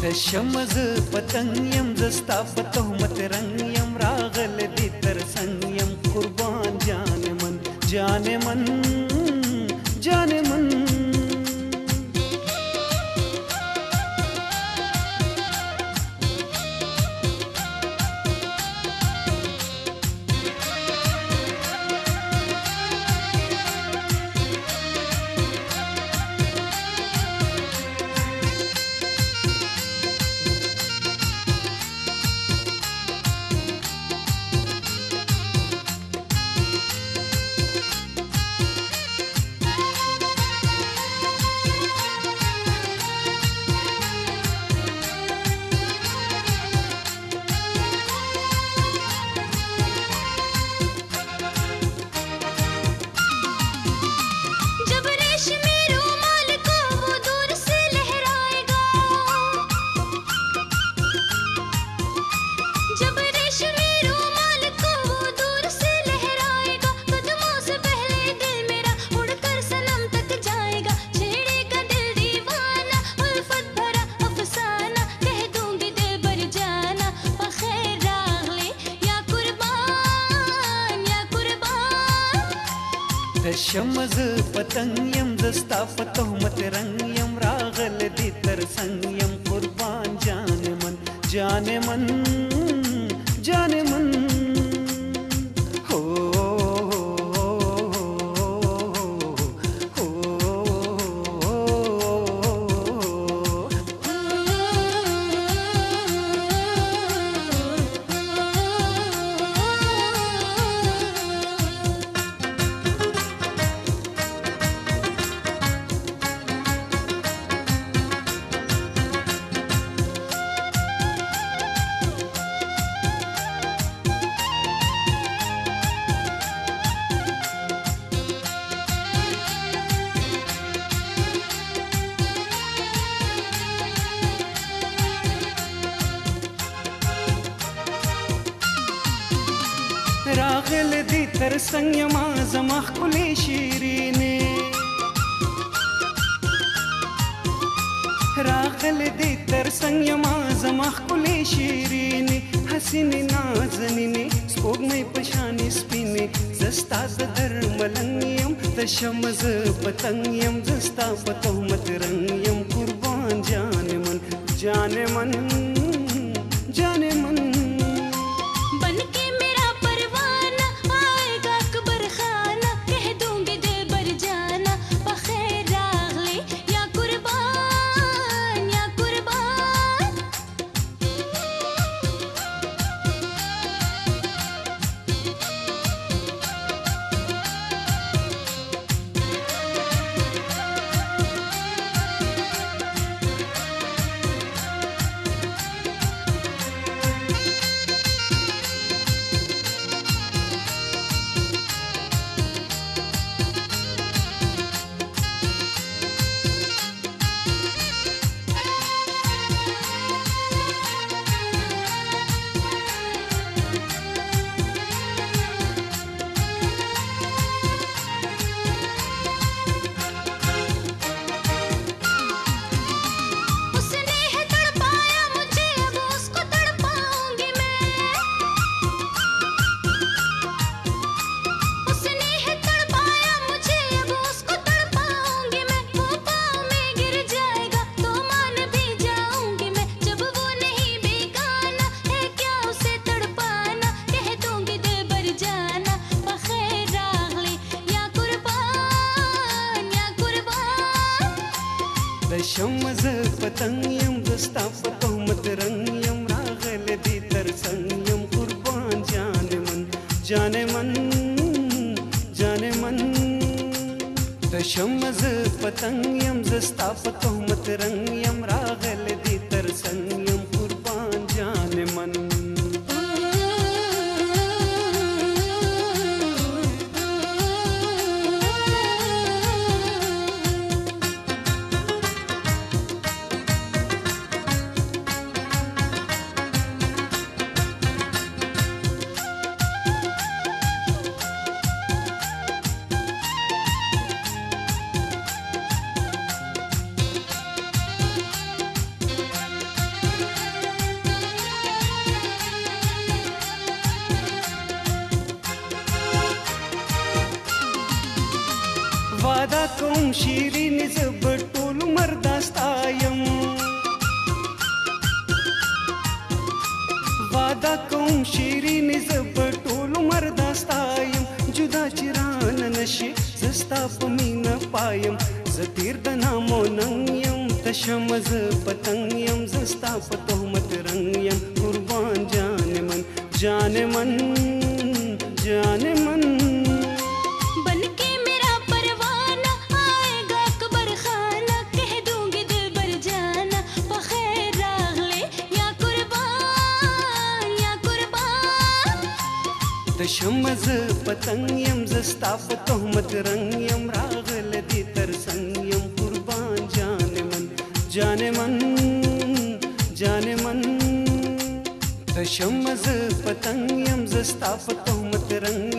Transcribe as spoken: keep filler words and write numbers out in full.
दशमज पतंगयम जस्ता पतोहमत रंगयम रागल दितर संयम कुर्बान जाने मन जाने मन जाने मन दशमज पतंगयम जस्ता पतोहमत रंगयम रागल दितर संयम कुर्बान जाने मन जाने मन जाने मन हो रागल दितर संयमा जमा कुले शीरीने रागल दितर संयमा जमा कुले शीरीने हसीन नाजनीने स्पोगमय पशानी स्पिने जस्ता धर्मलंगयम दशमज पतंगयम जस्ता पतोहमत रंगयम कुर्बान जाने मन जाने मन जाने मन दशमज पतंगयम जस्ता पतोहमत रंगयम रागल दितर संयम कुर्बान जाने मन जाने मन जाने मन दशमज पतंगयम जस्ता पतोहमत रंगयम रागल दितर संयम कुर्बान जाने मन वादा कोम शीरीन जब टोल मर्दास्तायम वादा कोम शीरीन जब टोल मर्दास्तायम जुदा चिरान नशे जस्ता पमीन पायम जतीर दना मोनंयम तशमज पतंगयम जस्ता पतोहमत रंगयम कुर्बान जाने मन जाने मन जाने मन बनके मेरा परवाना आएगा कबर खाना कह दूंगी दिल भर जाना बखैर रागले या कुर्बान या कुर्बान तशमज पतंगयम जस्ता पतोहमत रंगयम रागल दी तरसंगयम कुर्बान जाने मन जाने मन जाने मन तशमज पतंगयम जस्ता पतोहमत रंग